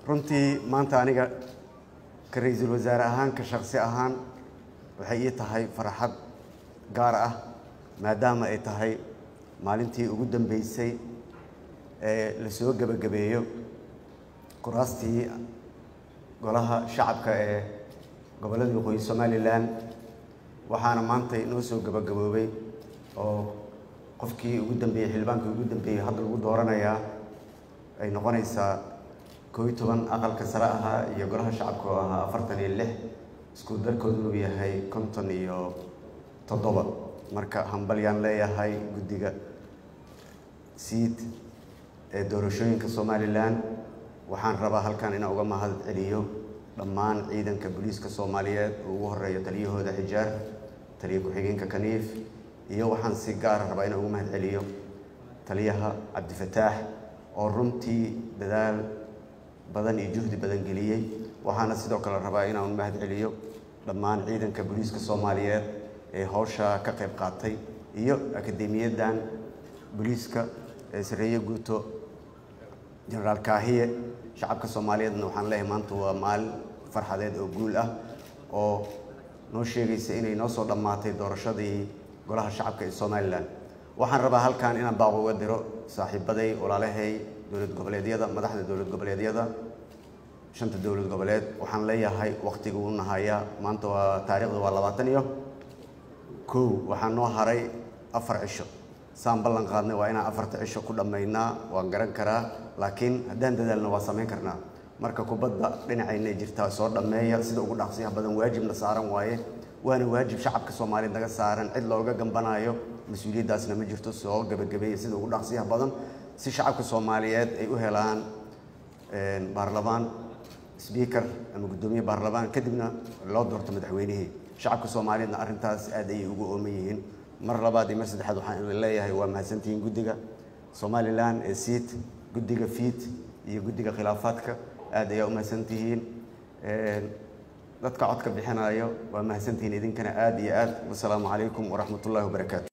runtii maanta aniga ka ra'iisul wasaare ahaan ka shakhsi ahaan waxay ii tahay farxad gaar ah maadaama ay tahay maalintii ugu dambeysay ee la soo gabagabeeyo kuraastii golaha shacabka ee gobolada waqooyi Somaliland waxaana maanta inoo soo gabagaboobay oo qofkii ugu dambeeyay xilbaankii ugu dambeeyay hadda lagu dooranayaa ay noqonaysaa 11 aqalka sare ahaa iyo golaha shacabka oo ahaa 46 isku darkoodu uu yahay 57 marka hambalyaan leeyahay guddiga siid ee doorashooyinka Somaliland waxaan rabaa halkan inaan uga mahad celiyo dhammaan ciidanka booliiska Soomaaliyeed oo ugu horeeya taliyahooda Xijaar taliye ku-xigeenka Kaniif iyo waxaan si gaar ah rabaa inaan uga mahad celiyo taliyaha Cabdi Fataax oo runtii dadaal badan iyo juhdi badan geliyay waxaana sidoo kale rabaa inaan mahad celiyo dhammaan ciidanka booliiska Soomaaliyeed ee hawsha ka qayb qaatay iyo akademiyadan booliiska ee sareeyo guuto General Kaahiye shacabka Soomaaliyeedna waxaan leeyahay maanta waa maalin farxadeed oo guul ah oo noo sheegaysa inay noo soo dhamaatay doorashadii golaha shacabka ee Somaliland waxaan rabaa halkan inaan baaq uga diro saaxiibaday walaalahay dowlad goboleedyada madaxda dowlad goboleedyada shanta dowlad goboleed waxaan leeyahay waqtiga uu nahaya maanta waa taariikhda waa 21 waxaan noo haray 4 cisho saan ballan qaadnay waa inaan 4 cisho ku dhameynaa waan garan karaa laakiin haddaan dadaalna waa sameyn karnaa marka kubadda dhinacayna jirtaa soo dhameeya sida ugu dhaqsiyaha badan waajibna saaran waaye waana waajib shacabka Soomaaliyeed naga saaran cid looga gambanayo mas'uuliyadaasna ma jirto soo gabagabeeyay sida ugu dhaqsiyaha badan si shacabka Soomaaliyeed ay u helaan baarlamaan speaker ama gudoomiye baarlamaan kadibna loo doorto madaxweynaha shacabka Soomaaliyeedna arintaas aad ay ugu ooman yihiin mar labaad iyo mar saddexaad waxaan leeyahay waa mahadsantiin guddiga Somaliland ee siid guddiga fiid iyo guddiga khilaafaadka aad ay u mahadsantihiin dadka codka bixinayo waa mahadsantihiin idinkana aad iyo aad wassalaamu calaykum waraxmatullaahi wabarakaatuh